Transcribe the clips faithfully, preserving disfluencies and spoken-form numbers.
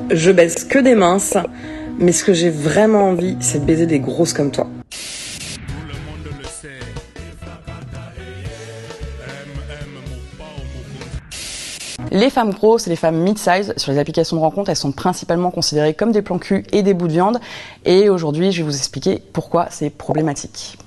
Je baise que des minces, mais ce que j'ai vraiment envie, c'est de baiser des grosses comme toi. Les femmes grosses et les femmes mid-size sur les applications de rencontre, elles sont principalement considérées comme des plans cul et des bouts de viande. Et aujourd'hui, je vais vous expliquer pourquoi c'est problématique.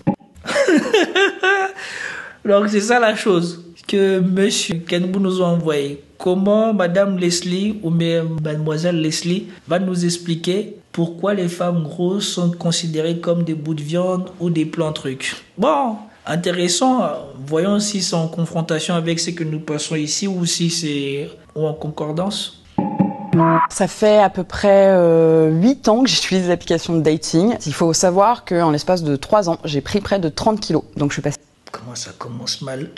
Donc c'est ça la chose que Monsieur Kenbou nous a envoyé. Comment Madame Leslie ou même Mademoiselle Leslie va nous expliquer pourquoi les femmes grosses sont considérées comme des bouts de viande ou des plans trucs. Bon, intéressant. Voyons si c'est en confrontation avec ce que nous passons ici ou si c'est ou en concordance. Ça fait à peu près euh, huit ans que j'utilise les applications de dating. Il faut savoir qu'en l'espace de trois ans, j'ai pris près de trente kilos. Donc je suis passée... Comment ça commence mal?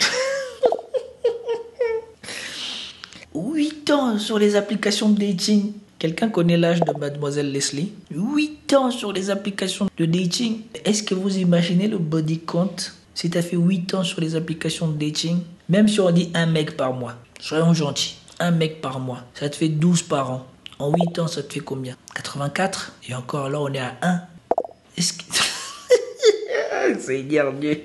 huit ans sur les applications de dating. Quelqu'un connaît l'âge de Mademoiselle Leslie? huit ans sur les applications de dating. Est-ce que vous imaginez le body count si tu as fait huit ans sur les applications de dating? Même si on dit un mec par mois, soyons gentils. Un mec par mois, ça te fait douze par an. En huit ans, ça te fait combien? quatre-vingt-quatre? Et encore là, on est à un. Est-ce que... Seigneur Dieu.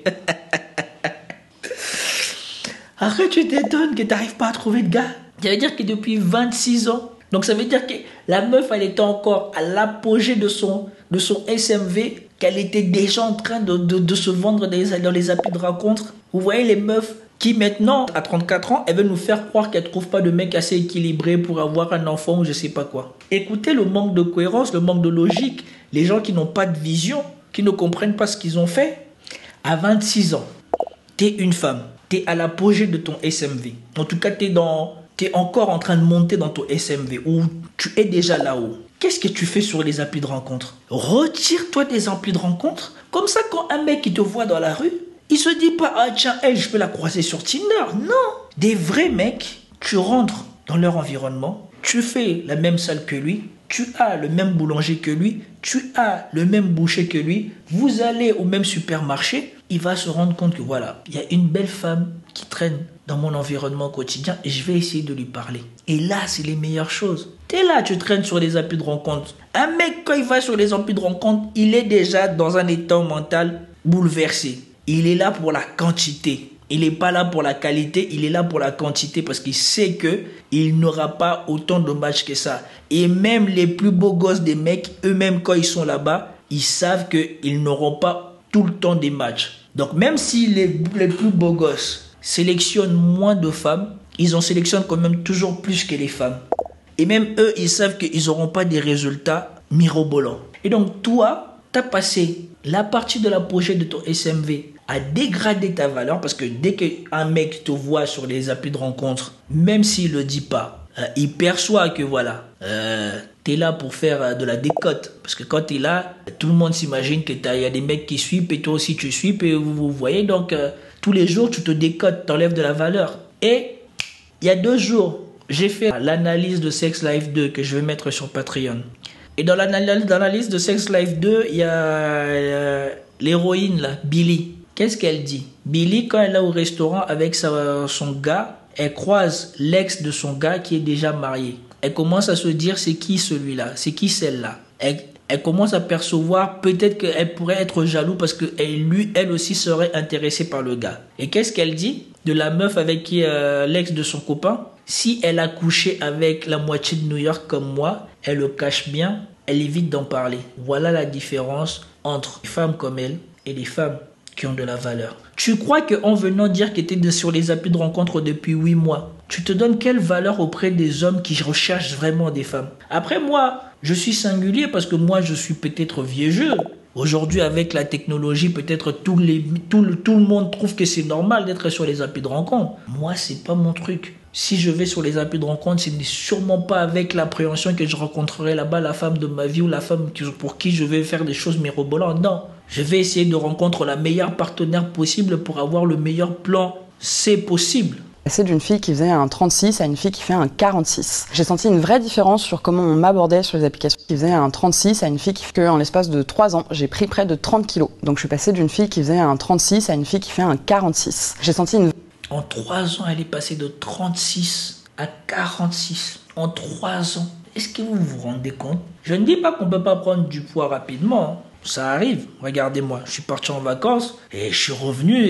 Après, tu t'étonnes que tu n'arrives pas à trouver de gars. Ça veut dire que depuis vingt-six ans, donc ça veut dire que la meuf, elle était encore à l'apogée de son, de son S M V, qu'elle était déjà en train de, de, de se vendre dans les, dans les applis de rencontre. Vous voyez les meufs qui maintenant, à trente-quatre ans, elles veulent nous faire croire qu'elles ne trouvent pas de mec assez équilibré pour avoir un enfant ou je sais pas quoi. Écoutez le manque de cohérence, le manque de logique. Les gens qui n'ont pas de vision, qui ne comprennent pas ce qu'ils ont fait. À vingt-six ans, tu es une femme. Tu es à l'apogée de ton S M V. En tout cas, tu es dans... tu es encore en train de monter dans ton S M V ou tu es déjà là-haut. Qu'est-ce que tu fais sur les applis de rencontre? Retire-toi des applis de rencontre. Comme ça, quand un mec qui te voit dans la rue, il se dit pas, ah tiens, elle, je peux la croiser sur Tinder. Non. Des vrais mecs, tu rentres dans leur environnement, tu fais la même salle que lui, tu as le même boulanger que lui, tu as le même boucher que lui, vous allez au même supermarché, il va se rendre compte que voilà, il y a une belle femme qui traîne dans mon environnement quotidien et je vais essayer de lui parler. Et là, c'est les meilleures choses. T'es là, tu traînes sur les applis de rencontre. Un mec, quand il va sur les applis de rencontre, il est déjà dans un état mental bouleversé. Il est là pour la quantité. Il n'est pas là pour la qualité, il est là pour la quantité parce qu'il sait que il n'aura pas autant de matchs que ça. Et même les plus beaux gosses des mecs, eux-mêmes quand ils sont là-bas, ils savent qu'ils n'auront pas tout le temps des matchs. Donc même si les, les plus beaux gosses sélectionnent moins de femmes, ils en sélectionnent quand même toujours plus que les femmes. Et même eux, ils savent qu'ils n'auront pas des résultats mirobolants. Et donc toi, tu as passé la partie de l'apogée de ton S M V à dégrader ta valeur parce que dès qu'un mec te voit sur les applis de rencontre, même s'il ne le dit pas, euh, il perçoit que voilà, euh, tu es là pour faire euh, de la décote. Parce que quand tu es là, tout le monde s'imagine qu'il y a des mecs qui suivent et toi aussi tu suis et vous vous voyez. Donc euh, tous les jours, tu te décotes, tu enlèves de la valeur. Et il y a deux jours, j'ai fait l'analyse de Sex Life deux que je vais mettre sur Patreon. Et dans l'analyse de Sex Life deux, il y a euh, l'héroïne là, Billy. Qu'est-ce qu'elle dit? Billy, quand elle est au restaurant avec sa, son gars, elle croise l'ex de son gars qui est déjà marié. Elle commence à se dire, c'est qui celui-là? C'est qui celle-là? Elle, elle commence à percevoir peut-être qu'elle pourrait être jaloux parce que elle, lui, elle aussi serait intéressée par le gars. Et qu'est-ce qu'elle dit de la meuf avec qui euh, l'ex de son copain? Si elle a couché avec la moitié de New York comme moi, elle le cache bien, elle évite d'en parler. Voilà la différence entre les femmes comme elle et les femmes qui ont de la valeur. Tu crois qu'en venant dire que tu es sur les applis de rencontre depuis huit mois, tu te donnes quelle valeur auprès des hommes qui recherchent vraiment des femmes? Après moi, je suis singulier parce que moi je suis peut-être vieux jeu. Aujourd'hui avec la technologie, peut-être tout, les, tout, le, tout le monde trouve que c'est normal d'être sur les applis de rencontre. Moi, c'est pas mon truc. Si je vais sur les applis de rencontre, ce n'est sûrement pas avec l'appréhension que je rencontrerai là-bas la femme de ma vie ou la femme pour qui je vais faire des choses mirobolantes. Non, je vais essayer de rencontrer la meilleure partenaire possible pour avoir le meilleur plan. C'est possible. C'est d'une fille qui faisait un trente-six à une fille qui fait un quarante-six. J'ai senti une vraie différence sur comment on m'abordait sur les applications. Qui faisait un trente-six à une fille qui fait qu'en l'espace de trois ans, j'ai pris près de trente kilos. Donc je suis passée d'une fille qui faisait un trente-six à une fille qui fait un quarante-six. J'ai senti une... En trois ans, elle est passée de trente-six à quarante-six. En trois ans. est-ce que vous vous rendez compte? Je ne dis pas qu'on ne peut pas prendre du poids rapidement. Hein. Ça arrive. Regardez-moi, je suis parti en vacances et je suis revenu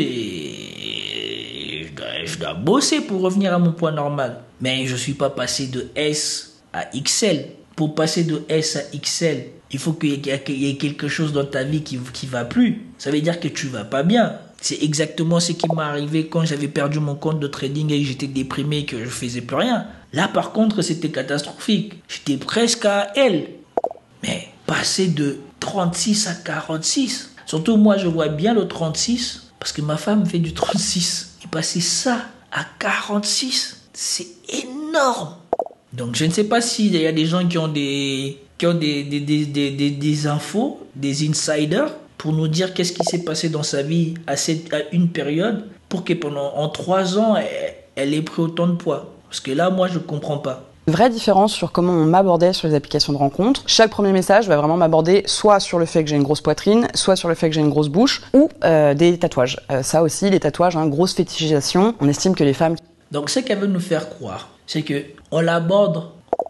et je dois, je dois bosser pour revenir à mon poids normal. Mais je ne suis pas passé de S à X L. Pour passer de S à X L, il faut qu'il y ait quelque chose dans ta vie qui ne va plus. Ça veut dire que tu ne vas pas bien. C'est exactement ce qui m'est arrivé quand j'avais perdu mon compte de trading et que j'étais déprimé et que je ne faisais plus rien. Là, par contre, c'était catastrophique. J'étais presque à L. Mais passer de trente-six à quarante-six, surtout moi, je vois bien le trente-six parce que ma femme fait du trente-six. Et passer ça à quarante-six, c'est énorme. Donc, je ne sais pas s'il y a des gens qui ont des, qui ont des, des, des, des, des, des infos, des insiders, pour nous dire qu'est-ce qui s'est passé dans sa vie à, cette, à une période pour que pendant en trois ans, elle, elle ait pris autant de poids. Parce que là, moi, je ne comprends pas. Vraie différence sur comment on m'abordait sur les applications de rencontres. Chaque premier message va vraiment m'aborder soit sur le fait que j'ai une grosse poitrine, soit sur le fait que j'ai une grosse bouche, ou euh, des tatouages. Euh, ça aussi, les tatouages, hein, grosse fétichisation. On estime que les femmes... Donc, ce qu'elle veut nous faire croire, c'est qu'on l'aborde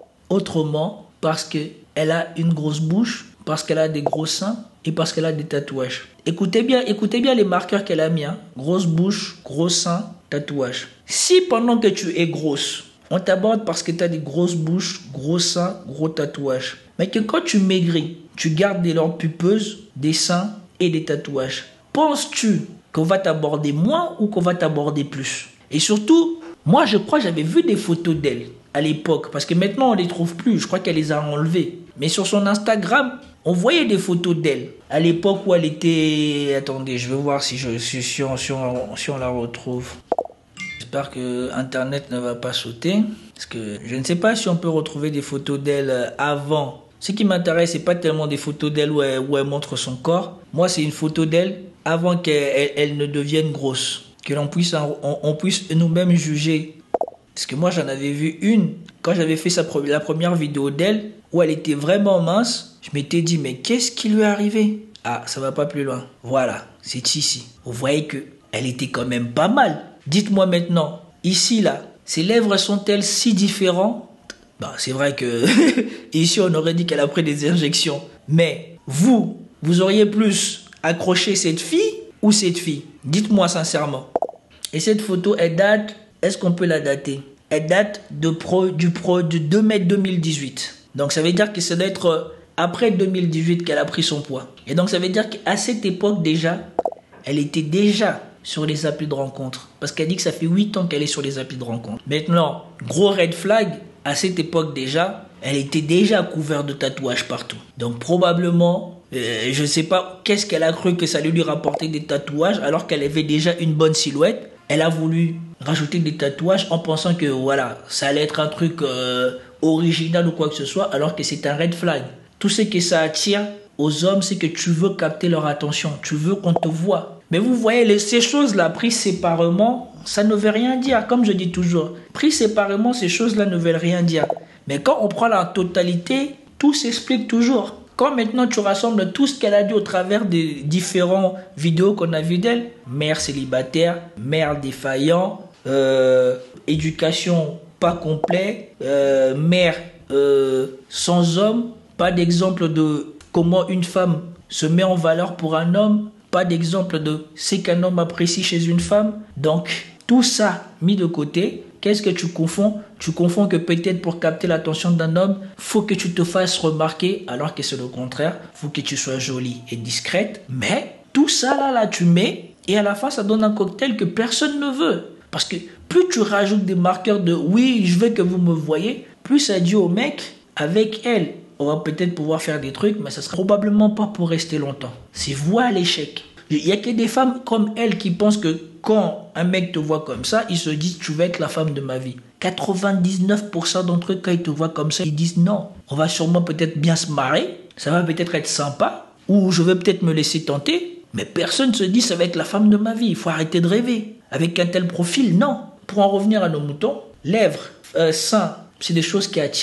autrement parce qu'elle a une grosse bouche, parce qu'elle a des gros seins et parce qu'elle a des tatouages. Écoutez bien, écoutez bien les marqueurs qu'elle a mis. Hein. Grosse bouche, gros seins, tatouage. Si pendant que tu es grosse, on t'aborde parce que tu as des grosses bouches, gros seins, gros tatouages, mais que quand tu maigris, tu gardes des lentes pupeuses, des seins et des tatouages, penses-tu qu'on va t'aborder moins ou qu'on va t'aborder plus? Et surtout, moi je crois que j'avais vu des photos d'elle à l'époque, parce que maintenant on ne les trouve plus, je crois qu'elle les a enlevées. Mais sur son Instagram, on voyait des photos d'elle à l'époque où elle était... Attendez, je vais voir si, je, si, si, on, si, on, si on la retrouve. J'espère que Internet ne va pas sauter, parce que je ne sais pas si on peut retrouver des photos d'elle avant. Ce qui m'intéresse, c'est pas tellement des photos d'elle où, où elle montre son corps. Moi, c'est une photo d'elle avant qu'elle elle, elle ne devienne grosse, que l'on puisse, on, on puisse nous-mêmes juger. Parce que moi, j'en avais vu une, quand j'avais fait sa, la première vidéo d'elle, où elle était vraiment mince, je m'étais dit, mais qu'est-ce qui lui est arrivé? Ah, ça va pas plus loin. Voilà, c'est ici. Vous voyez que elle était quand même pas mal. Dites-moi maintenant, ici, là, ses lèvres sont-elles si différentes? Bah, c'est vrai que ici, on aurait dit qu'elle a pris des injections. Mais vous, vous auriez plus accroché cette fille ou cette fille? Dites-moi sincèrement. Et cette photo, elle date, est-ce qu'on peut la dater? Elle date de pro, du pro de deux mai deux mille dix-huit. Donc, ça veut dire que ça doit être après deux mille dix-huit qu'elle a pris son poids. Et donc, ça veut dire qu'à cette époque déjà, elle était déjà sur les applis de rencontre. Parce qu'elle dit que ça fait huit ans qu'elle est sur les applis de rencontre. Maintenant, gros red flag, à cette époque déjà, elle était déjà couverte de tatouages partout. Donc probablement, euh, je ne sais pas qu'est-ce qu'elle a cru que ça allait lui rapporter des tatouages alors qu'elle avait déjà une bonne silhouette. Elle a voulu rajouter des tatouages en pensant que voilà, ça allait être un truc euh, original ou quoi que ce soit, alors que c'est un red flag. Tout ce que ça attire aux hommes, c'est que tu veux capter leur attention, tu veux qu'on te voit. Mais vous voyez, les, ces choses-là, prises séparément, ça ne veut rien dire, comme je dis toujours. Prises séparément, ces choses-là ne veulent rien dire. Mais quand on prend la totalité, tout s'explique toujours. Quand maintenant tu rassembles tout ce qu'elle a dit au travers des différentes vidéos qu'on a vues d'elle, mère célibataire, mère défaillant, euh, éducation pas complète, euh, mère euh, sans homme, pas d'exemple de comment une femme se met en valeur pour un homme, pas d'exemple de ce qu'un homme apprécie chez une femme. Donc, tout ça mis de côté, qu'est-ce que tu confonds? Tu confonds que peut-être pour capter l'attention d'un homme, faut que tu te fasses remarquer, alors que c'est le contraire. Faut que tu sois jolie et discrète. Mais tout ça là, là, tu mets, et à la fin, ça donne un cocktail que personne ne veut. Parce que plus tu rajoutes des marqueurs de « oui, je veux que vous me voyez », plus ça dit au mec, avec elle, on va peut-être pouvoir faire des trucs, mais ça sera probablement pas pour rester longtemps. C'est voué à l'échec. Il n'y a que des femmes comme elle qui pensent que quand un mec te voit comme ça, il se dit « tu vas être la femme de ma vie ». quatre-vingt-dix-neuf pour cent d'entre eux, quand ils te voient comme ça, ils disent « non, on va sûrement peut-être bien se marrer, ça va peut-être être sympa, ou je vais peut-être me laisser tenter ». Mais personne ne se dit « ça va être la femme de ma vie ». Il faut arrêter de rêver. Avec un tel profil, non. Pour en revenir à nos moutons, lèvres, euh, seins, c'est des choses qui attirent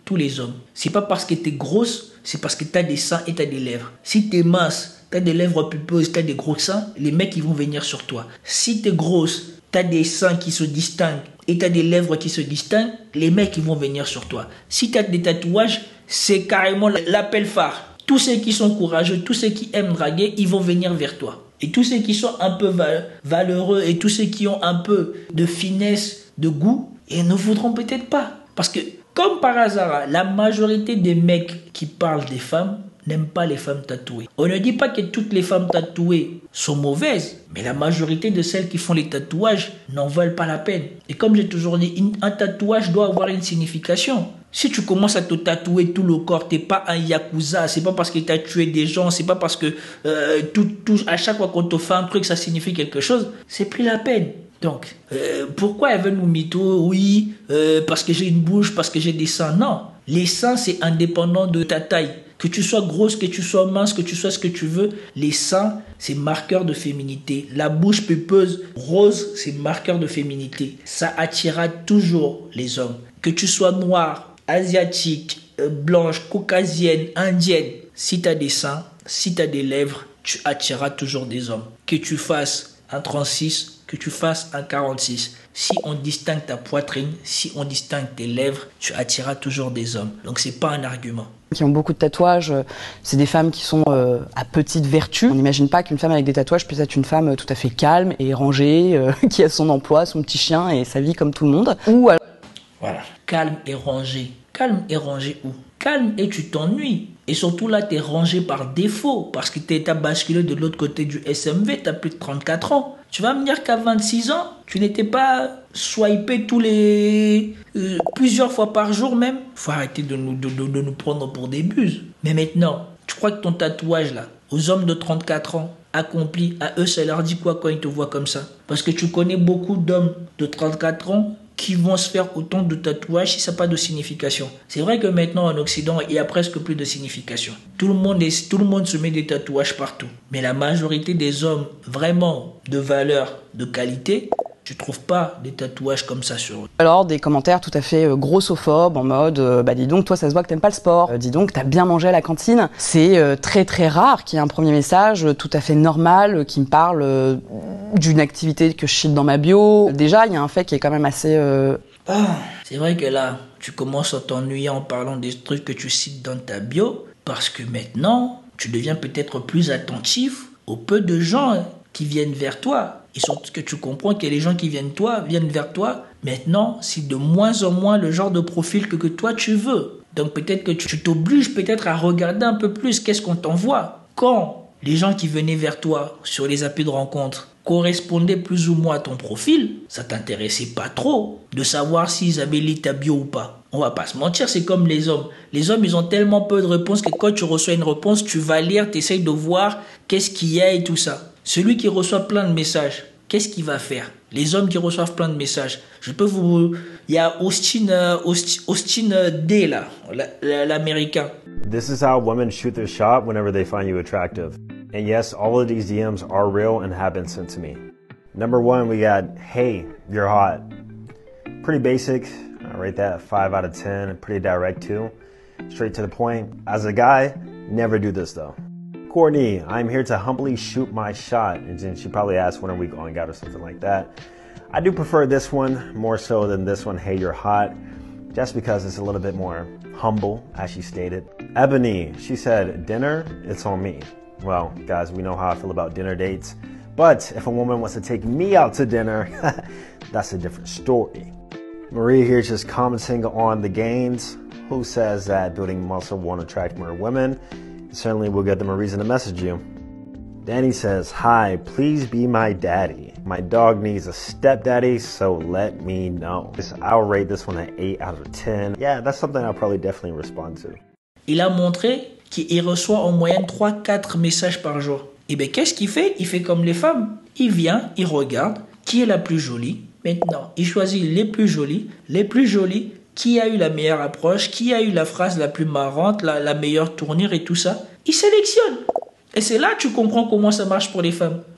tous les hommes. C'est pas parce que tu es grosse, c'est parce que tu as des seins et tu as des lèvres. Si tu es mince, tu as des lèvres pulpeuses, tu as des gros seins, les mecs ils vont venir sur toi. Si tu es grosse, tu as des seins qui se distinguent et tu as des lèvres qui se distinguent, les mecs ils vont venir sur toi. Si tu as des tatouages, c'est carrément l'appel phare. Tous ceux qui sont courageux, tous ceux qui aiment draguer, ils vont venir vers toi. Et tous ceux qui sont un peu val- valeureux et tous ceux qui ont un peu de finesse, de goût, ils ne voudront peut-être pas. Parce que, comme par hasard, la majorité des mecs qui parlent des femmes n'aiment pas les femmes tatouées. On ne dit pas que toutes les femmes tatouées sont mauvaises, mais la majorité de celles qui font les tatouages n'en veulent pas la peine. Et comme j'ai toujours dit, un tatouage doit avoir une signification. Si tu commences à te tatouer tout le corps, t'es pas un yakuza, c'est pas parce que tu as tué des gens, c'est pas parce que euh, tout, tout, à chaque fois qu'on te fait un truc, ça signifie quelque chose, c'est plus la peine. Donc, euh, pourquoi elle veut nous mytho? Oui, euh, parce que j'ai une bouche, parce que j'ai des seins. Non, les seins, c'est indépendant de ta taille. Que tu sois grosse, que tu sois mince, que tu sois ce que tu veux, les seins, c'est marqueur de féminité. La bouche pulpeuse, rose, c'est marqueur de féminité. Ça attirera toujours les hommes. Que tu sois noir, asiatique, euh, blanche, caucasienne, indienne, si tu as des seins, si tu as des lèvres, tu attireras toujours des hommes. Que tu fasses un trente-six, que tu fasses un quarante-six. Si on distingue ta poitrine, si on distingue tes lèvres, tu attireras toujours des hommes. Donc c'est pas un argument. Qui ont beaucoup de tatouages, c'est des femmes qui sont euh, à petite vertu. On n'imagine pas qu'une femme avec des tatouages puisse être une femme tout à fait calme et rangée, euh, qui a son emploi, son petit chien et sa vie comme tout le monde. Ou alors... Voilà, calme et rangé. Calme et rangé où? Calme et tu t'ennuies. Et surtout là, tu es rangé par défaut parce que tu as basculé de l'autre côté du S M V, tu as plus de trente-quatre ans. Tu vas me dire qu'à vingt-six ans, tu n'étais pas swipé tous les... Euh, plusieurs fois par jour même. Faut arrêter de nous, de, de, de nous prendre pour des buses. Mais maintenant, tu crois que ton tatouage là, aux hommes de trente-quatre ans, accomplis, à eux, ça leur dit quoi quand ils te voient comme ça? Parce que tu connais beaucoup d'hommes de trente-quatre ans qui vont se faire autant de tatouages si ça n'a pas de signification. C'est vrai que maintenant en Occident, il y a presque plus de signification. Tout le monde est, tout le monde se met des tatouages partout. Mais la majorité des hommes vraiment de valeur, de qualité, tu ne trouves pas des tatouages comme ça sur eux. Alors des commentaires tout à fait euh, grossophobes en mode euh, bah dis donc toi ça se voit que t'aimes pas le sport, euh, dis donc t'as bien mangé à la cantine. C'est euh, très très rare qu'il y ait un premier message euh, tout à fait normal euh, qui me parle euh, d'une activité que je cite dans ma bio. Déjà il y a un fait qui est quand même assez... Euh... Ah, c'est vrai que là tu commences à t'ennuyer en parlant des trucs que tu cites dans ta bio parce que maintenant tu deviens peut-être plus attentif aux peu de gens qui viennent vers toi. Et surtout que tu comprends que les gens qui viennent, toi, viennent vers toi, maintenant, c'est de moins en moins le genre de profil que, que toi tu veux. Donc peut-être que tu t'obliges peut-être à regarder un peu plus qu'est-ce qu'on t'envoie. Quand les gens qui venaient vers toi sur les applis de rencontre correspondaient plus ou moins à ton profil, ça t'intéressait pas trop de savoir s'ils avaient lu ta bio ou pas. On va pas se mentir, c'est comme les hommes. Les hommes, ils ont tellement peu de réponses que quand tu reçois une réponse, tu vas lire, tu essayes de voir qu'est-ce qu'il y a et tout ça. Celui qui reçoit plein de messages, qu'est-ce qu'il va faire? Les hommes qui reçoivent plein de messages, je peux vous... Il y a Austin, euh, Austin, Austin euh, D, là, l'américain. This is how women shoot their shot whenever they find you attractive. And yes, all of these D Ms are real and have been sent to me. Number one, we got, hey, you're hot. Pretty basic. I rate that a five out of ten. Pretty direct too. Straight to the point. As a guy, never do this though. Courtney, I'm here to humbly shoot my shot. And then she probably asked when are we going out or something like that. I do prefer this one more so than this one, hey, you're hot. Just because it's a little bit more humble, as she stated. Ebony, she said, dinner, it's on me. Well, guys, we know how I feel about dinner dates. But if a woman wants to take me out to dinner, that's a different story. Maria here is just commenting on the gains. Who says that building muscle won't attract more women? Certainly will give them a reason to message you. Danny says, hi, please be my daddy. My dog needs a stepdaddy, so let me know. I'll rate this one an eight out of ten. Yeah, that's something I'll probably definitely respond to. Il a montré qu'il reçoit en moyenne trois à quatre messages par jour. Et bien, qu'est-ce qu'il fait? Il fait comme les femmes. Il vient, il regarde qui est la plus jolie. Maintenant, il choisit les plus jolies, les plus jolies, qui a eu la meilleure approche, qui a eu la phrase la plus marrante, la, la meilleure tournure et tout ça. Il sélectionne. Et c'est là que tu comprends comment ça marche pour les femmes.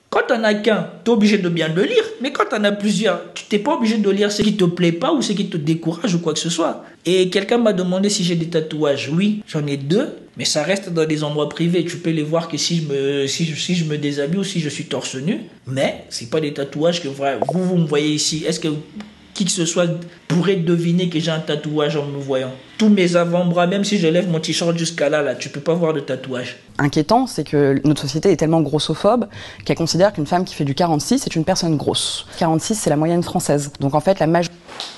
Quand t'en as qu'un, t'es obligé de bien le lire. Mais quand t'en as plusieurs, tu t'es pas obligé de lire ce qui te plaît pas ou ce qui te décourage ou quoi que ce soit. Et quelqu'un m'a demandé si j'ai des tatouages. Oui, j'en ai deux, mais ça reste dans des endroits privés. Tu peux les voir que si je me, si je, si je me déshabille ou si je suis torse nu. Mais c'est pas des tatouages que vous, vous me voyez ici. Est-ce que qui que ce soit pourrait deviner que j'ai un tatouage en me voyant? Tous mes avant-bras, même si je lève mon t-shirt jusqu'à là, là, tu peux pas voir de tatouage. Inquiétant, c'est que notre société est tellement grossophobe qu'elle considère qu'une femme qui fait du quarante-six est une personne grosse. quarante-six, c'est la moyenne française. Donc en fait, la majorité...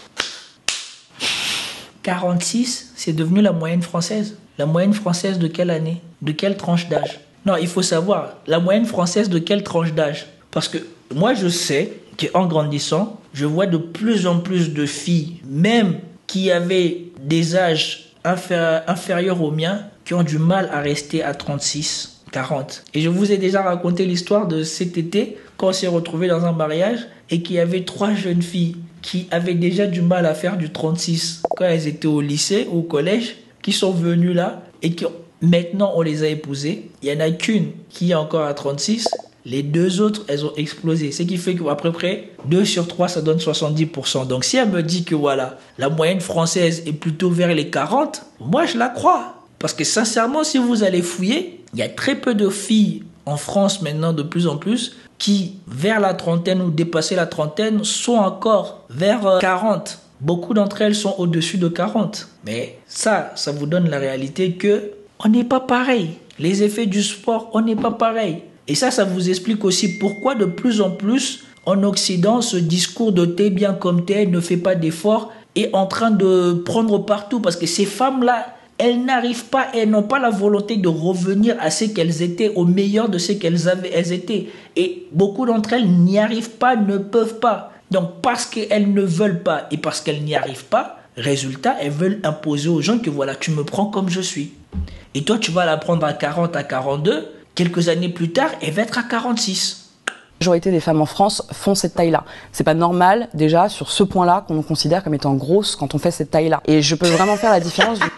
quarante-six, c'est devenu la moyenne française. La moyenne française de quelle année? De quelle tranche d'âge? Non, il faut savoir, la moyenne française de quelle tranche d'âge? Parce que moi, je sais qu'en grandissant, je vois de plus en plus de filles, même qui avaient des âges inféri- inférieurs aux miens, qui ont du mal à rester à trente-six, quarante. Et je vous ai déjà raconté l'histoire de cet été, quand on s'est retrouvés dans un mariage et qu'il y avait trois jeunes filles qui avaient déjà du mal à faire du trente-six quand elles étaient au lycée ou au collège, qui sont venues là et qui maintenant on les a épousées. Il n'y en a qu'une qui est encore à trente-six. Les deux autres, elles ont explosé. Ce qui fait qu'à peu près deux sur trois, ça donne soixante-dix pour cent. Donc si elle me dit que voilà, la moyenne française est plutôt vers les quarante, moi je la crois. Parce que sincèrement, si vous allez fouiller, il y a très peu de filles en France maintenant, de plus en plus, qui vers la trentaine ou dépasser la trentaine sont encore vers quarante. Beaucoup d'entre elles sont au-dessus de quarante. Mais ça, ça vous donne la réalité que on n'est pas pareil. Les effets du sport, on n'est pas pareil. Et ça, ça vous explique aussi pourquoi de plus en plus, en Occident, ce discours de « t'es bien comme t'es, ne fais pas d'efforts » est en train de prendre partout. Parce que ces femmes-là, elles n'arrivent pas, elles n'ont pas la volonté de revenir à ce qu'elles étaient, au meilleur de ce qu'elles avaient, elles étaient. Et beaucoup d'entre elles n'y arrivent pas, ne peuvent pas. Donc parce qu'elles ne veulent pas et parce qu'elles n'y arrivent pas, résultat, elles veulent imposer aux gens que voilà, tu me prends comme je suis. Et toi, tu vas la prendre à quarante, à quarante-deux, quelques années plus tard, elle va être à quarante-six. La majorité des femmes en France font cette taille-là. C'est pas normal, déjà, sur ce point-là, qu'on nous considère comme étant grosse quand on fait cette taille-là. Et je peux vraiment faire la différence. Du...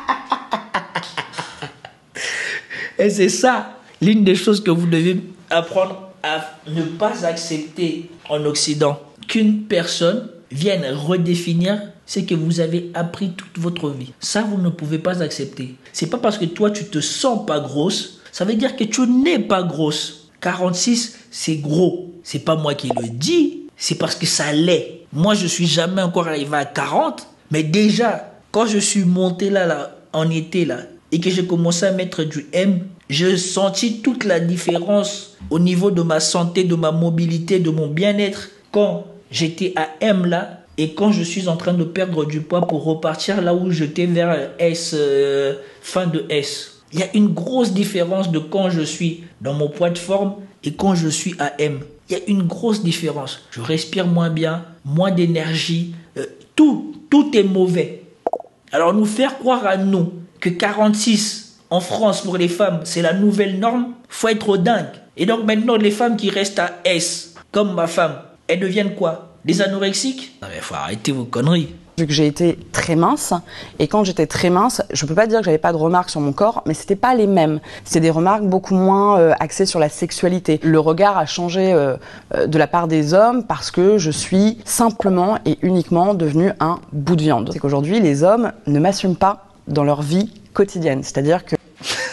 Et c'est ça, l'une des choses que vous devez apprendre à ne pas accepter en Occident. Qu'une personne vienne redéfinir ce que vous avez appris toute votre vie. Ça, vous ne pouvez pas accepter. C'est pas parce que toi, tu te sens pas grosse, ça veut dire que tu n'es pas grosse. quarante-six, c'est gros. C'est pas moi qui le dis, c'est parce que ça l'est. Moi, je suis jamais encore arrivé à quarante, mais déjà, quand je suis monté là, là en été, là, et que j'ai commencé à mettre du M, j'ai senti toute la différence au niveau de ma santé, de ma mobilité, de mon bien-être quand j'étais à M là et quand je suis en train de perdre du poids pour repartir là où j'étais vers S, euh, fin de S. Il y a une grosse différence de quand je suis dans mon poids de forme et quand je suis à M. Il y a une grosse différence. Je respire moins bien, moins d'énergie, euh, tout, tout est mauvais. Alors nous faire croire à nous que quarante-six en France pour les femmes, c'est la nouvelle norme, faut être dingue. Et donc maintenant, les femmes qui restent à S, comme ma femme, elles deviennent quoi? Des anorexiques? Non mais faut arrêter vos conneries. Vu que j'ai été très mince, et quand j'étais très mince, je peux pas dire que j'avais pas de remarques sur mon corps, mais c'était pas les mêmes. C'était des remarques beaucoup moins euh, axées sur la sexualité. Le regard a changé euh, euh, de la part des hommes parce que je suis simplement et uniquement devenue un bout de viande. C'est qu'aujourd'hui, les hommes ne m'assument pas dans leur vie quotidienne. C'est-à-dire que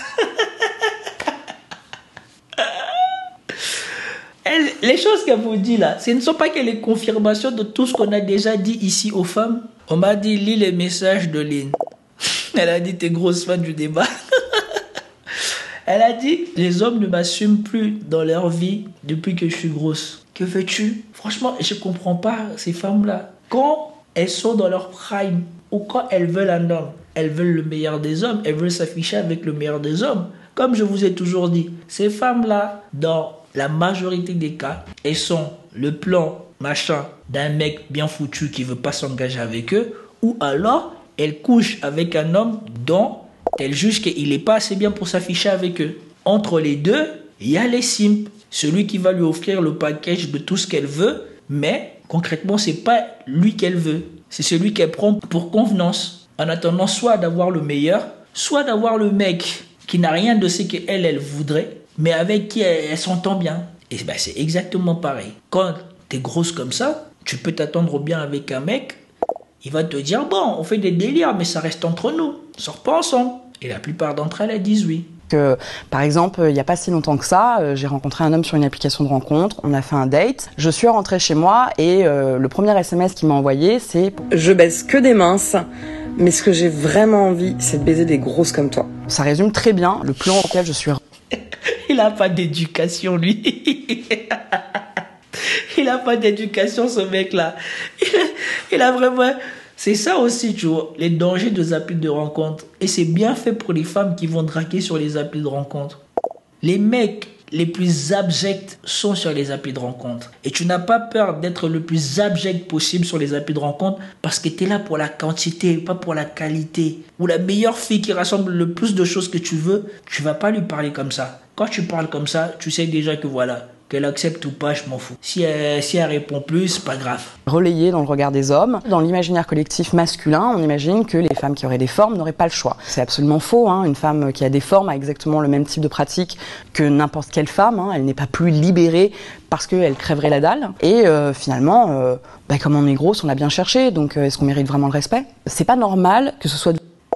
les choses qu'elle vous dit là, ce ne sont pas que les confirmations de tout ce qu'on a déjà dit ici aux femmes. On m'a dit, lis les messages de Lynn. Elle a dit, t'es grosse fan du débat. Elle a dit, les hommes ne m'assument plus dans leur vie depuis que je suis grosse. Que veux-tu? Franchement, je comprends pas ces femmes-là. Quand elles sont dans leur prime ou quand elles veulent un homme, elles veulent le meilleur des hommes, elles veulent s'afficher avec le meilleur des hommes. Comme je vous ai toujours dit, ces femmes-là, dans la majorité des cas, elles sont le plan machin d'un mec bien foutu qui veut pas s'engager avec eux, ou alors elles couchent avec un homme dont elles jugent qu'il n'est pas assez bien pour s'afficher avec eux. Entre les deux, il y a les simps, celui qui va lui offrir le package de tout ce qu'elle veut, mais concrètement c'est pas lui qu'elle veut, c'est celui qu'elle prend pour convenance, en attendant soit d'avoir le meilleur, soit d'avoir le mec qui n'a rien de ce qu'elle elle voudrait, mais avec qui elle, elle s'entend bien. Et ben, c'est exactement pareil. Quand tu es grosse comme ça, tu peux t'attendre bien avec un mec, il va te dire, bon, on fait des délires, mais ça reste entre nous, on sort pas ensemble. Et la plupart d'entre elles, elles disent oui. Que, par exemple, il n'y a pas si longtemps que ça, euh, j'ai rencontré un homme sur une application de rencontre, on a fait un date, je suis rentrée chez moi et euh, le premier S M S qu'il m'a envoyé, c'est « Je baise que des minces, mais ce que j'ai vraiment envie, c'est de baiser des grosses comme toi. » Ça résume très bien le plan auquel je suis. Il a pas d'éducation, lui. Il a pas d'éducation, ce mec-là. Il a, il a vraiment... C'est ça aussi, tu vois, les dangers des applis de rencontre. Et c'est bien fait pour les femmes qui vont draguer sur les applis de rencontre. Les mecs les plus abjects sont sur les applis de rencontre. Et tu n'as pas peur d'être le plus abject possible sur les applis de rencontre parce que tu es là pour la quantité, pas pour la qualité. Ou la meilleure fille qui rassemble le plus de choses que tu veux, tu vas pas lui parler comme ça. Quand tu parles comme ça, tu sais déjà que voilà, qu'elle accepte ou pas, je m'en fous. Si elle, si elle répond plus, c'est pas grave. Relayé dans le regard des hommes. Dans l'imaginaire collectif masculin, on imagine que les femmes qui auraient des formes n'auraient pas le choix. C'est absolument faux, hein. Une femme qui a des formes a exactement le même type de pratique que n'importe quelle femme, hein. Elle n'est pas plus libérée parce qu'elle crèverait la dalle. Et euh, finalement, euh, bah, comme on est grosse, on l'a bien cherché, donc euh, est-ce qu'on mérite vraiment le respect? C'est pas normal que ce soit...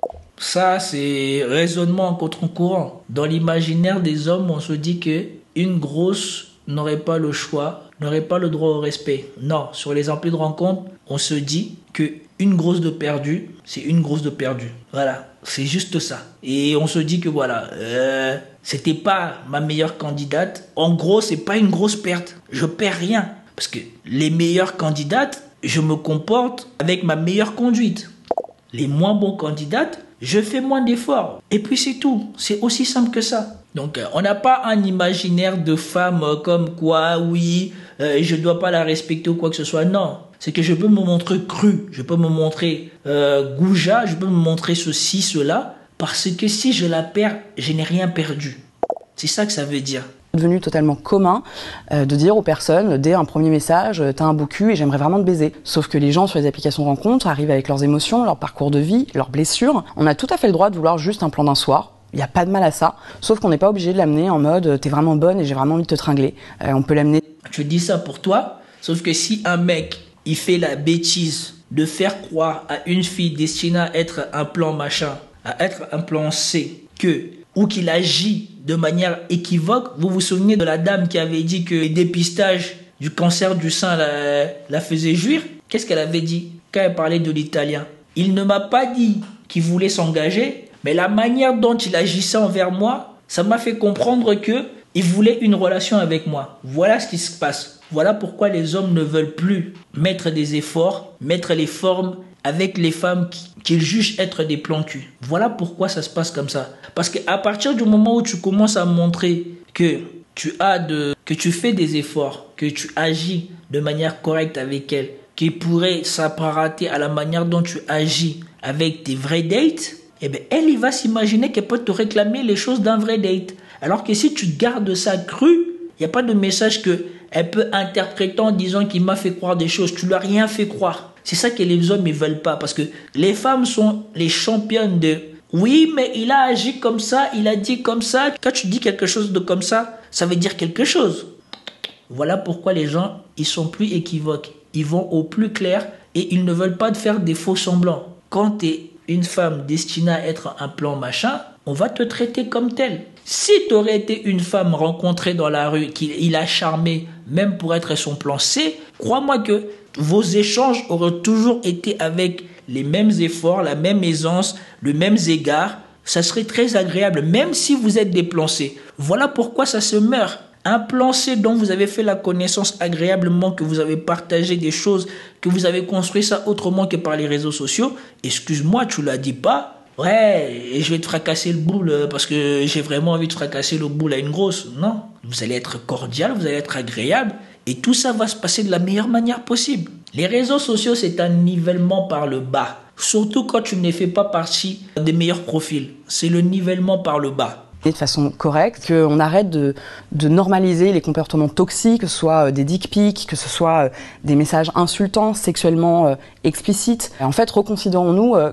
Ça, c'est raisonnement en contre-courant. Dans l'imaginaire des hommes, on se dit que une grosse n'aurait pas le choix, n'aurait pas le droit au respect. Non, sur les applis de rencontre, on se dit que une grosse de perdue, c'est une grosse de perdue. Voilà, c'est juste ça. Et on se dit que voilà, euh, c'était pas ma meilleure candidate. En gros, c'est pas une grosse perte. Je perds rien. Parce que les meilleures candidates, je me comporte avec ma meilleure conduite. Les moins bons candidates, je fais moins d'efforts. Et puis c'est tout. C'est aussi simple que ça. Donc, euh, on n'a pas un imaginaire de femme euh, comme quoi, oui, euh, je ne dois pas la respecter ou quoi que ce soit. Non, c'est que je peux me montrer cru, je peux me montrer euh, goujat, je peux me montrer ceci, cela, parce que si je la perds, je n'ai rien perdu. C'est ça que ça veut dire. C'est devenu totalement commun euh, de dire aux personnes, dès un premier message, euh, t'as un beau cul et j'aimerais vraiment te baiser. Sauf que les gens sur les applications de rencontre arrivent avec leurs émotions, leur parcours de vie, leurs blessures. On a tout à fait le droit de vouloir juste un plan d'un soir. Il n'y a pas de mal à ça, sauf qu'on n'est pas obligé de l'amener en mode « t'es vraiment bonne et j'ai vraiment envie de te tringler euh, ». On peut l'amener... Je dis ça pour toi, sauf que si un mec, il fait la bêtise de faire croire à une fille destinée à être un plan machin, à être un plan C, que, ou qu'il agit de manière équivoque, vous vous souvenez de la dame qui avait dit que le dépistage du cancer du sein la, la faisait jouir? Qu'est-ce qu'elle avait dit quand elle parlait de l'italien? Il ne m'a pas dit qu'il voulait s'engager, mais la manière dont il agissait envers moi, ça m'a fait comprendre qu'il voulait une relation avec moi. Voilà ce qui se passe. Voilà pourquoi les hommes ne veulent plus mettre des efforts, mettre les formes avec les femmes qu'ils jugent être des plans cul. Voilà pourquoi ça se passe comme ça. Parce qu'à partir du moment où tu commences à montrer que tu as de, que tu fais des efforts, que tu agis de manière correcte avec elle, qui pourrait s'apparenter à la manière dont tu agis avec tes vrais dates, eh bien, elle, il va s'imaginer qu'elle peut te réclamer les choses d'un vrai date. Alors que si tu gardes ça cru, il n'y a pas de message qu'elle peut interpréter en disant qu'il m'a fait croire des choses. Tu ne lui as rien fait croire. C'est ça que les hommes ne veulent pas. Parce que les femmes sont les championnes de « oui, mais il a agi comme ça, il a dit comme ça ». Quand tu dis quelque chose de comme ça, ça veut dire quelque chose. Voilà pourquoi les gens, ils sont plus équivoques. Ils vont au plus clair et ils ne veulent pas faire des faux semblants. Quand tu es une femme destinée à être un plan machin, on va te traiter comme telle. Si tu aurais été une femme rencontrée dans la rue, qu'il a charmé, même pour être son plan C, crois-moi que vos échanges auraient toujours été avec les mêmes efforts, la même aisance, le même égard. Ça serait très agréable, même si vous êtes des plans C. Voilà pourquoi ça se meurt. Un plan C dont vous avez fait la connaissance agréablement, que vous avez partagé des choses, que vous avez construit ça autrement que par les réseaux sociaux, excuse-moi, tu l'as dit pas, ouais, et je vais te fracasser le boule parce que j'ai vraiment envie de fracasser le boule à une grosse. Non, vous allez être cordial, vous allez être agréable, et tout ça va se passer de la meilleure manière possible. Les réseaux sociaux, c'est un nivellement par le bas, surtout quand tu ne fais pas partie des meilleurs profils. C'est le nivellement par le bas. De façon correcte, qu'on arrête de, de normaliser les comportements toxiques, que ce soit des dick pics, que ce soit des messages insultants, sexuellement euh, explicites. En fait, reconsidérons-nous euh, comme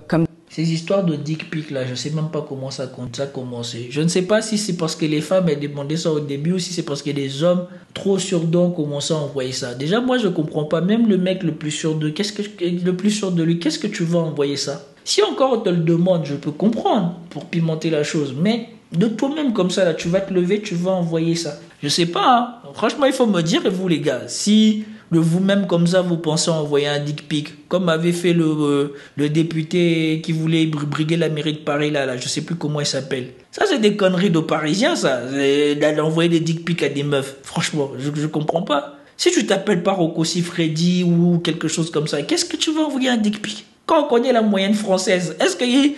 Ces histoires de dick pic là, je sais même pas comment ça, ça a commencé. Je ne sais pas si c'est parce que les femmes elles demandaient ça au début ou si c'est parce que les hommes trop sûrs d'eux ont commencé à envoyer ça. Déjà moi je comprends pas, même le mec le plus sûr de qu'est-ce que le plus sûr de lui, qu'est-ce que tu vas envoyer ça? Si encore on te le demande, je peux comprendre pour pimenter la chose, mais de toi-même comme ça là, tu vas te lever, tu vas envoyer ça. Je sais pas, hein. Franchement il faut me dire, et vous les gars, si de vous-même comme ça vous pensez envoyer un dick pic, comme avait fait le, euh, le député qui voulait briguer la mairie de Paris là, là, je sais plus comment il s'appelle. Ça c'est des conneries de Parisiens ça, d'aller envoyer des dick pics à des meufs. Franchement, je, je comprends pas. Si tu t'appelles pas Rocco Siffredi ou quelque chose comme ça, qu'est-ce que tu vas envoyer un dick pic? Quand on connaît la moyenne française, est-ce qu'il y a,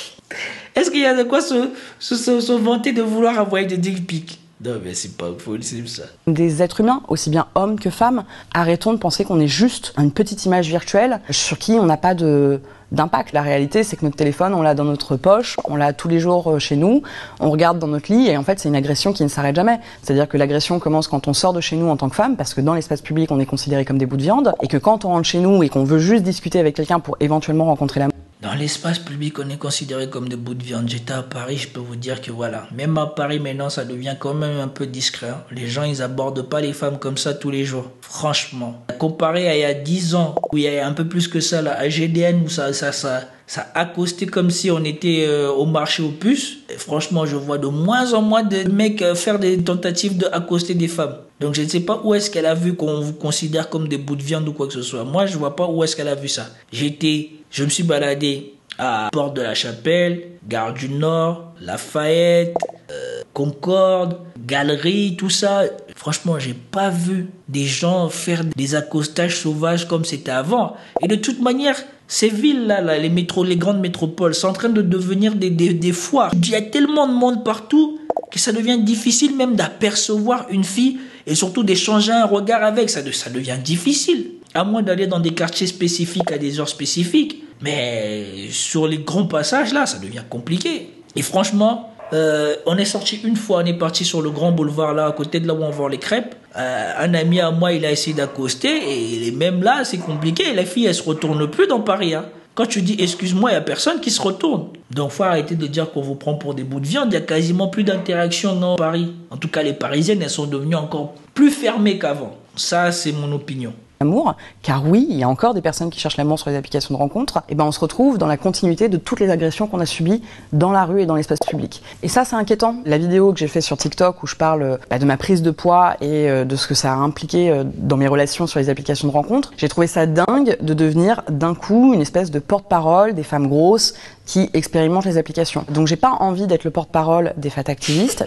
est-ce qu'il y a de quoi se, se, se, se vanter de vouloir envoyer des dick pics? Non mais c'est pas possible ça. Des êtres humains, aussi bien hommes que femmes, arrêtons de penser qu'on est juste une petite image virtuelle sur qui on n'a pas de d'impact. La réalité, c'est que notre téléphone, on l'a dans notre poche, on l'a tous les jours chez nous, on regarde dans notre lit et en fait, c'est une agression qui ne s'arrête jamais. C'est-à-dire que l'agression commence quand on sort de chez nous en tant que femme, parce que dans l'espace public, on est considéré comme des bouts de viande, et que quand on rentre chez nous et qu'on veut juste discuter avec quelqu'un pour éventuellement rencontrer l'amour. Dans l'espace public, on est considéré comme des bouts de viande. J'étais à Paris, je peux vous dire que voilà. Même à Paris, maintenant, ça devient quand même un peu discret. Hein. Les gens, ils abordent pas les femmes comme ça tous les jours. Franchement. Comparé à il y a dix ans, où il y a un peu plus que ça, là, à G D N, où ça, ça, ça, ça accostait comme si on était euh, au marché aux puces. Et franchement, je vois de moins en moins de mecs euh, faire des tentatives de accoster des femmes. Donc je ne sais pas où est-ce qu'elle a vu qu'on vous considère comme des bouts de viande ou quoi que ce soit. Moi, je vois pas où est-ce qu'elle a vu ça. J'étais, je me suis baladé à Porte de la Chapelle, Gare du Nord, Lafayette, euh, Concorde, Galerie, tout ça. Franchement, j'ai pas vu des gens faire des accostages sauvages comme c'était avant. Et de toute manière, ces villes-là, là, les, métros, les grandes métropoles, sont en train de devenir des, des, des foires. Il y a tellement de monde partout que ça devient difficile même d'apercevoir une fille et surtout d'échanger un regard avec. Ça, ça devient difficile. À moins d'aller dans des quartiers spécifiques à des heures spécifiques. Mais sur les grands passages, là, ça devient compliqué. Et franchement, euh, on est sorti une fois, on est parti sur le grand boulevard, là, à côté de là où on vend les crêpes. Euh, un ami à moi, il a essayé d'accoster et même là, c'est compliqué. La fille, elle se retourne plus dans Paris, hein. Quand tu dis excuse-moi, il n'y a personne qui se retourne. Donc, faut arrêter de dire qu'on vous prend pour des bouts de viande. Il y a quasiment plus d'interaction dans Paris. En tout cas, les Parisiennes, elles sont devenues encore plus fermées qu'avant. Ça, c'est mon opinion. L'amour, car oui, il y a encore des personnes qui cherchent l'amour sur les applications de rencontres, et ben on se retrouve dans la continuité de toutes les agressions qu'on a subies dans la rue et dans l'espace public. Et ça, c'est inquiétant. La vidéo que j'ai faite sur TikTok où je parle bah, de ma prise de poids et euh, de ce que ça a impliqué euh, dans mes relations sur les applications de rencontres, j'ai trouvé ça dingue de devenir d'un coup une espèce de porte-parole des femmes grosses qui expérimentent les applications. Donc j'ai pas envie d'être le porte-parole des fat activistes.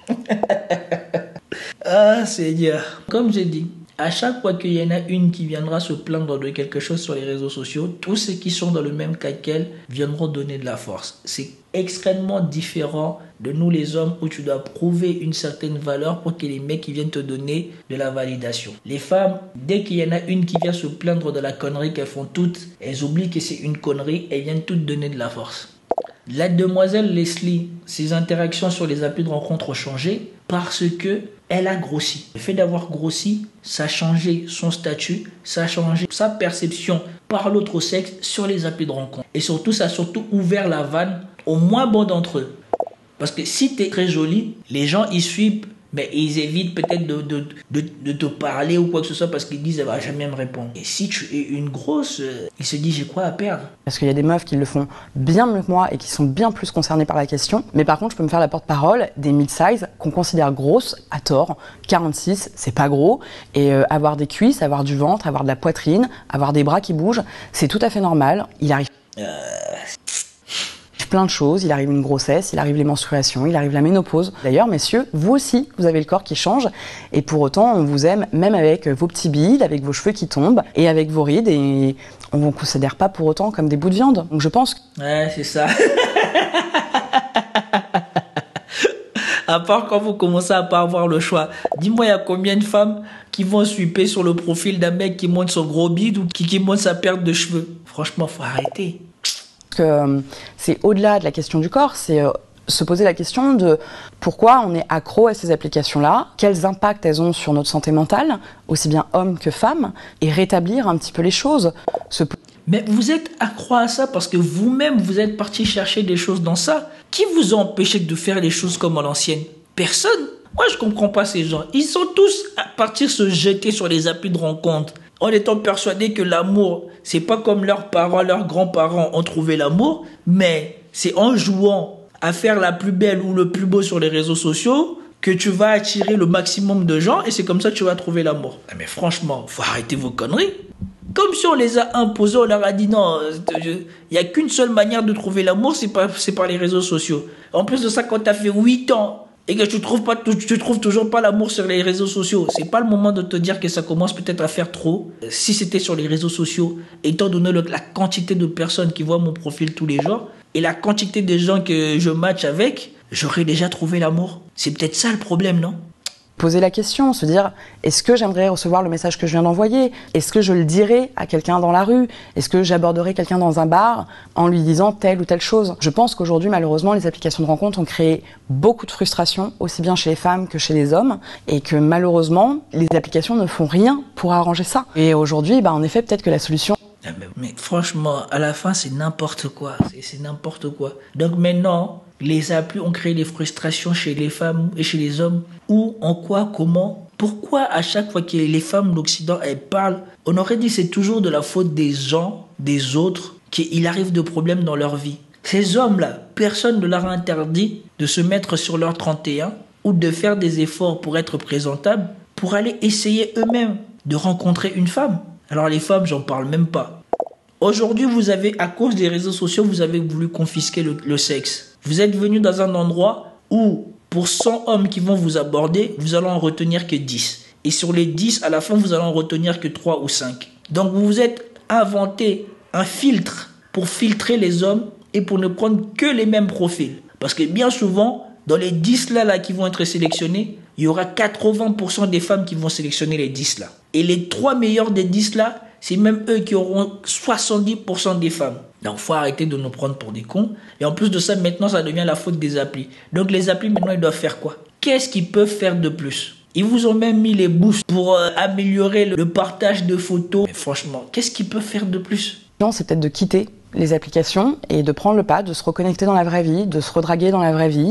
Ah Seigneur, comme j'ai dit, à chaque fois qu'il y en a une qui viendra se plaindre de quelque chose sur les réseaux sociaux, tous ceux qui sont dans le même cas qu'elle viendront donner de la force. C'est extrêmement différent de nous les hommes où tu dois prouver une certaine valeur pour que les mecs qui viennent te donner de la validation. Les femmes, dès qu'il y en a une qui vient se plaindre de la connerie qu'elles font toutes, elles oublient que c'est une connerie, elles viennent toutes donner de la force. La demoiselle Leslie, ses interactions sur les applis de rencontre ont changé parce que elle a grossi. Le fait d'avoir grossi, ça a changé son statut, ça a changé sa perception par l'autre sexe sur les applis de rencontre. Et surtout, ça a surtout ouvert la vanne aux moins bons d'entre eux. Parce que si tu es très jolie, les gens ils suivent, mais ils évitent peut-être de, de, de, de te parler ou quoi que ce soit parce qu'ils disent elle va jamais me répondre. Et si tu es une grosse, euh, ils se disent j'ai quoi à perdre. Parce qu'il y a des meufs qui le font bien mieux que moi et qui sont bien plus concernées par la question. Mais par contre, je peux me faire la porte-parole des mid-size qu'on considère grosses à tort. quarante-six, c'est pas gros. Et euh, avoir des cuisses, avoir du ventre, avoir de la poitrine, avoir des bras qui bougent, c'est tout à fait normal. Il arrive euh... plein de choses. Il arrive une grossesse, il arrive les menstruations, il arrive la ménopause. D'ailleurs, messieurs, vous aussi, vous avez le corps qui change. Et pour autant, on vous aime même avec vos petits bides, avec vos cheveux qui tombent et avec vos rides. Et on ne vous considère pas pour autant comme des bouts de viande. Donc je pense que... Ouais, c'est ça. À part quand vous commencez à pas avoir le choix. Dis-moi, il y a combien de femmes qui vont swiper sur le profil d'un mec qui monte son gros bide ou qui, qui monte sa perte de cheveux? Franchement, faut arrêter. Que euh, c'est au-delà de la question du corps, c'est euh, se poser la question de pourquoi on est accro à ces applications-là, quels impacts elles ont sur notre santé mentale, aussi bien hommes que femmes, et rétablir un petit peu les choses. Se... Mais vous êtes accro à ça parce que vous-même, vous êtes parti chercher des choses dans ça. Qui vous a empêché de faire les choses comme à l'ancienne? Personne. Moi, je comprends pas ces gens. Ils sont tous à partir se jeter sur les applis de rencontre en étant persuadés que l'amour, c'est pas comme leurs parents, leurs grands-parents ont trouvé l'amour, mais c'est en jouant à faire la plus belle ou le plus beau sur les réseaux sociaux que tu vas attirer le maximum de gens et c'est comme ça que tu vas trouver l'amour. Mais franchement, faut arrêter vos conneries. Comme si on les a imposés, on leur a dit non, il n'y a qu'une seule manière de trouver l'amour, c'est par, c'est par les réseaux sociaux. En plus de ça, quand tu as fait huit ans et que tu trouves pas, tu trouves toujours pas l'amour sur les réseaux sociaux, c'est pas le moment de te dire que ça commence peut-être à faire trop. Si c'était sur les réseaux sociaux, étant donné le, la quantité de personnes qui voient mon profil tous les jours et la quantité de gens que je match avec, j'aurais déjà trouvé l'amour. C'est peut-être ça le problème, non? Poser la question, se dire, est-ce que j'aimerais recevoir le message que je viens d'envoyer? Est-ce que je le dirais à quelqu'un dans la rue? Est-ce que j'aborderais quelqu'un dans un bar en lui disant telle ou telle chose? Je pense qu'aujourd'hui, malheureusement, les applications de rencontre ont créé beaucoup de frustration, aussi bien chez les femmes que chez les hommes, et que malheureusement, les applications ne font rien pour arranger ça. Et aujourd'hui, bah, en effet, peut-être que la solution... Mais, mais franchement, à la fin, c'est n'importe quoi. C'est, c'est n'importe quoi. Donc maintenant, les applis ont créé des frustrations chez les femmes et chez les hommes. Où, en quoi, comment? Pourquoi à chaque fois que les femmes d'Occident, elles parlent, on aurait dit que c'est toujours de la faute des gens, des autres, qu'il arrive de problèmes dans leur vie. Ces hommes-là, personne ne leur a interdit de se mettre sur leur trente et un ou de faire des efforts pour être présentables, pour aller essayer eux-mêmes de rencontrer une femme. Alors les femmes, j'en parle même pas. Aujourd'hui, vous avez, à cause des réseaux sociaux, vous avez voulu confisquer le, le sexe. Vous êtes venu dans un endroit où, pour cent hommes qui vont vous aborder, vous allez en retenir que dix. Et sur les dix, à la fin, vous allez en retenir que trois ou cinq. Donc, vous vous êtes inventé un filtre pour filtrer les hommes et pour ne prendre que les mêmes profils. Parce que bien souvent, dans les dix là, là qui vont être sélectionnés, il y aura quatre-vingts pour cent des femmes qui vont sélectionner les dix là. Et les trois meilleurs des dix là, c'est même eux qui auront soixante-dix pour cent des femmes. Donc, il faut arrêter de nous prendre pour des cons. Et en plus de ça, maintenant, ça devient la faute des applis. Donc, les applis, maintenant, ils doivent faire quoi? Qu'est-ce qu'ils peuvent faire de plus? Ils vous ont même mis les boosts pour euh, améliorer le, le partage de photos. Mais franchement, qu'est-ce qu'ils peuvent faire de plus? Non, c'est peut-être de quitter les applications et de prendre le pas, de se reconnecter dans la vraie vie, de se redraguer dans la vraie vie.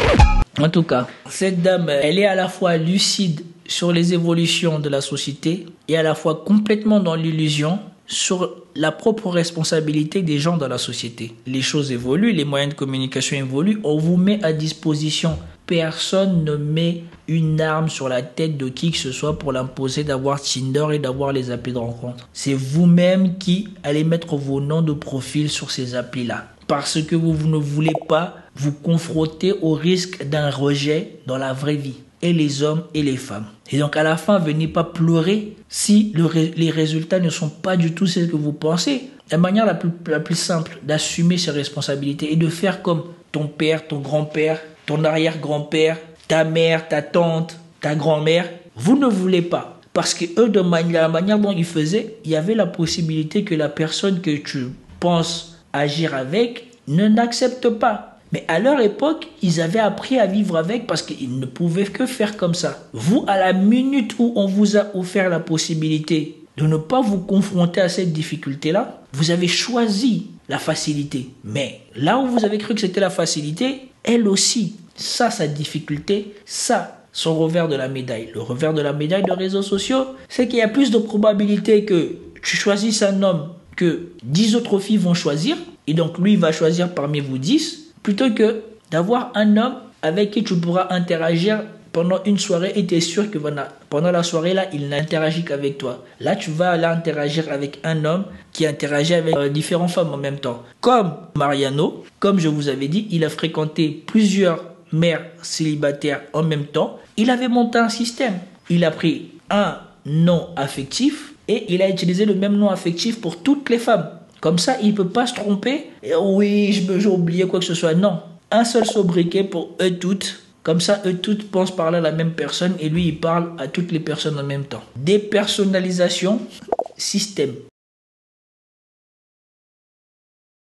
En tout cas, cette dame, elle est à la fois lucide sur les évolutions de la société et à la fois complètement dans l'illusion sur la propre responsabilité des gens dans la société. Les choses évoluent, les moyens de communication évoluent, on vous met à disposition. Personne ne met une arme sur la tête de qui que ce soit pour l'imposer d'avoir Tinder et d'avoir les applis de rencontre. C'est vous-même qui allez mettre vos noms de profil sur ces applis-là. Parce que vous, vous ne voulez pas vous confronter au risque d'un rejet dans la vraie vie. Et les hommes et les femmes. Et donc à la fin, venez pas pleurer si le ré- les résultats ne sont pas du tout ce que vous pensez. La manière la plus, la plus simple d'assumer ses responsabilités et de faire comme ton père, ton grand-père, ton arrière-grand-père, ta mère, ta tante, ta grand-mère, vous ne voulez pas. Parce que eux, de manière, la manière dont ils faisaient, il y avait la possibilité que la personne que tu penses agir avec ne n'accepte pas. Mais à leur époque, ils avaient appris à vivre avec parce qu'ils ne pouvaient que faire comme ça. Vous, à la minute où on vous a offert la possibilité de ne pas vous confronter à cette difficulté-là, vous avez choisi la facilité. Mais là où vous avez cru que c'était la facilité, elle aussi, ça, sa difficulté, ça, son revers de la médaille. Le revers de la médaille des réseaux sociaux, c'est qu'il y a plus de probabilité que tu choisisses un homme que dix autres filles vont choisir, et donc lui, il va choisir parmi vous dix, plutôt que d'avoir un homme avec qui tu pourras interagir pendant une soirée et tu es sûr que pendant la soirée, là, il n'interagit qu'avec toi. Là, tu vas aller interagir avec un homme qui interagit avec euh, différentes femmes en même temps. Comme Mariano, comme je vous avais dit, il a fréquenté plusieurs mères célibataires en même temps. Il avait monté un système. Il a pris un nom affectif et il a utilisé le même nom affectif pour toutes les femmes. Comme ça, il ne peut pas se tromper. Et, oui, je me, j'ai oublié quoi que ce soit. Non. Un seul sobriquet pour eux toutes. Comme ça, eux toutes pensent parler à la même personne et lui, il parle à toutes les personnes en même temps. Dépersonnalisation, système.